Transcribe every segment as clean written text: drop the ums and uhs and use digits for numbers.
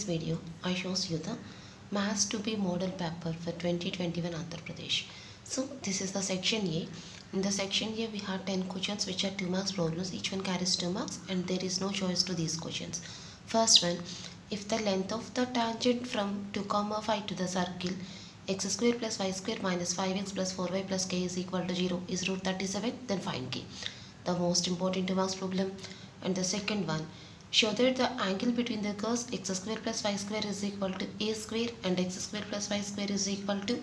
this video, I shows you the Maths to be model paper for 2021 Andhra Pradesh. So this is the section A. In the section A, we have 10 questions which are 2 marks problems. Each one carries 2 marks and there is no choice to these questions. First one, if the length of the tangent from 2, 5 to the circle x square plus y square minus 5x plus 4y plus k is equal to 0 is root 37, then find k. The most important 2 marks problem. And the second one, show that the angle between the curves x square plus y square is equal to a square and x square plus y square is equal to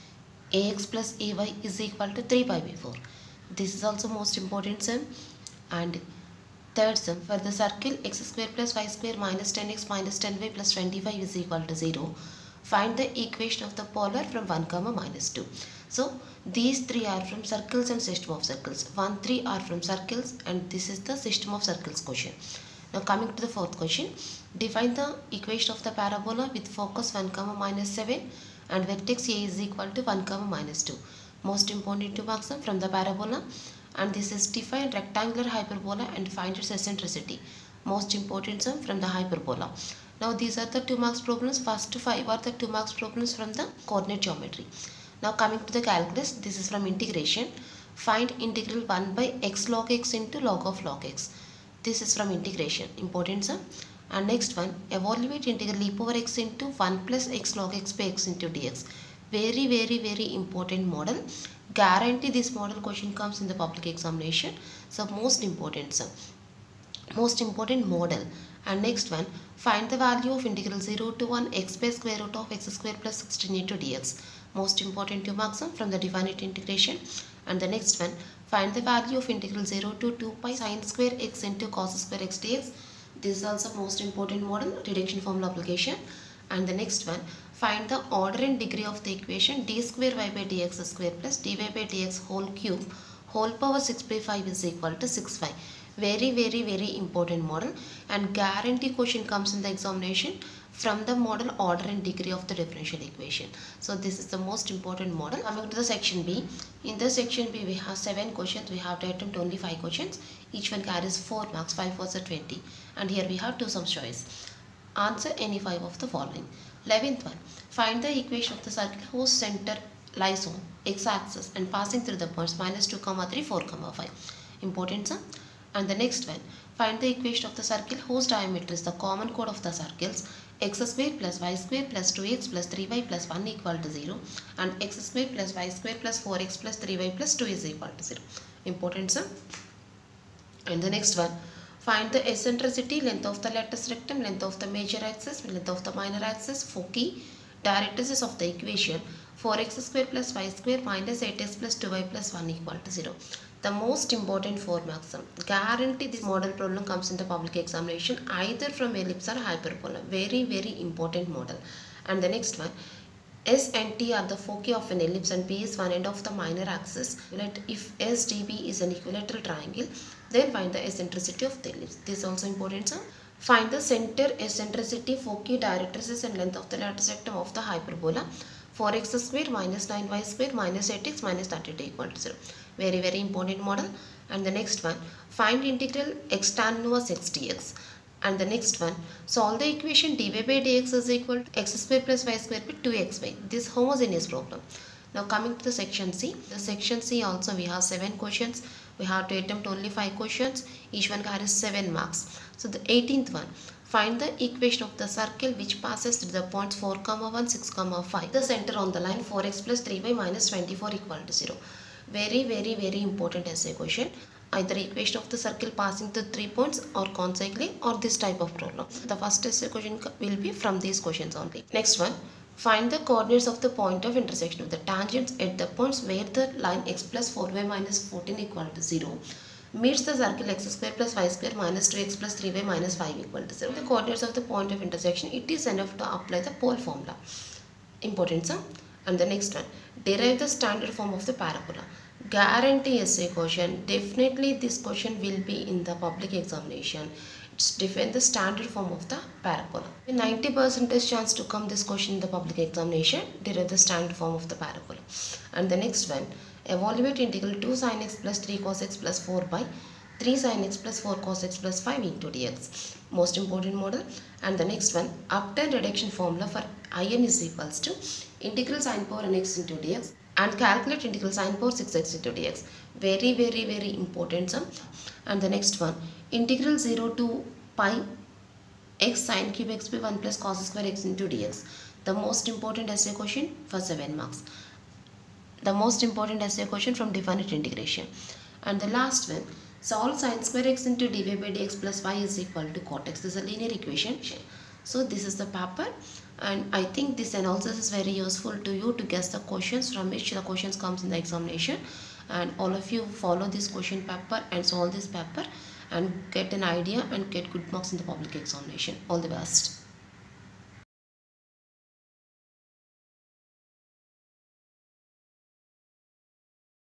ax plus ay is equal to 3 pi by 4. This is also most important sum. And third sum, for the circle x square plus y square minus 10x minus 10y plus 25 is equal to 0. Find the equation of the polar from 1, minus 2. So these three are from circles and system of circles. 1, 3 are from circles and this is the system of circles question. Now coming to the fourth question, define the equation of the parabola with focus 1, minus 7 and vertex A is equal to 1, minus 2. Most important 2 marks from the parabola, and this is define rectangular hyperbola and find its eccentricity. Most important sum from the hyperbola. Now these are the 2 marks problems. First 5 are the 2 marks problems from the coordinate geometry. Now coming to the calculus, this is from integration. Find integral 1 by x log x into log of log x. This is from integration, important sum. And next one, evaluate integral e power x into 1 plus x log x by x into dx. Very important model. Guarantee this model question comes in the public examination. So most important sum, most important model. And next one, find the value of integral 0 to 1 x by square root of x square plus 16 into dx. Most important 2 marks from the definite integration. And the next one, find the value of integral 0 to 2 pi sine square x into cos square x dx. This is also most important model, reduction formula application. And the next one, find the order and degree of the equation d square y by dx square plus dy by dx whole cube whole power 6 by 5 is equal to 6y. Very important model, and guarantee question comes in the examination from the model order and degree of the differential equation. So this is the most important model. Coming to the section B. In the section B we have 7 questions. We have to attempt only 5 questions. Each one carries 4 marks, 5 4 are 20. And here we have 2 sum choice. Answer any 5 of the following. 11th one. Find the equation of the circle whose center lies on x-axis and passing through the points minus 2, 3, 4, 5. Important sum. And the next one, find the equation of the circle whose diameter is the common chord of the circles x square plus y square plus 2x plus 3y plus 1 equal to 0 and x square plus y square plus 4x plus 3y plus 2 is equal to 0. Important sum. And the next one, find the eccentricity, length of the lattice rectum, length of the major axis, length of the minor axis, foci, directrices of the equation 4x square plus y square minus 8x plus 2y plus 1 equal to 0. The most important 4 marks. Guarantee this model problem comes in the public examination either from ellipse or hyperbola. Very important model. And the next one, S and T are the foci of an ellipse and P is one end of the minor axis. If SDB is an equilateral triangle, then find the eccentricity of the ellipse. This is also important, sir. Find the center, eccentricity, foci, directrices and length of the lattice rectum of the hyperbola 4x square minus 9y square minus 8x minus 32 equal to 0. Very important model. And the next one, find integral x tan inverse x dx. And the next one, solve the equation dy by dx is equal to x square plus y square by 2xy. This homogeneous problem. Now coming to the section C. The section C also we have 7 questions. We have to attempt only 5 questions. Each one carries 7 marks. So the 18th one, find the equation of the circle which passes through the points 4, 1, 6, 5. The center on the line 4x plus 3y minus 24 equal to 0. Very important essay question. Either equation of the circle passing through 3 points or concycling or this type of problem. The first essay question will be from these questions only. Next one, find the coordinates of the point of intersection of the tangents at the points where the line x plus 4y minus 14 equal to 0 meets the circle x square plus y square minus 2x plus 3y minus 5 equal to 0. The coordinates of the point of intersection, it is enough to apply the pole formula. Important sum. And the next one, derive the standard form of the parabola. Guarantee essay question. Definitely this question will be in the public examination. It's define the standard form of the parabola. 90% chance to come this question in the public examination. Derive the standard form of the parabola. And the next one, evaluate integral 2 sin x plus 3 cos x plus 4 by 3 sin x plus 4 cos x plus 5 into dx. Most important model. And the next one, obtain reduction formula for in is equals to integral sin power n x into dx and calculate integral sin power 6x into dx. Very important sum. And the next one, integral 0 to pi x sin cube x by 1 plus cos square x into dx. The most important essay question for 7 marks. The most important essay question from definite integration. And the last one, solve sin square x into dy by dx plus y is equal to cot x. This is a linear equation. So this is the paper, and I think this analysis is very useful to you to guess the questions from which the questions comes in the examination. And all of you follow this question paper and solve this paper and get an idea and get good marks in the public examination. All the best.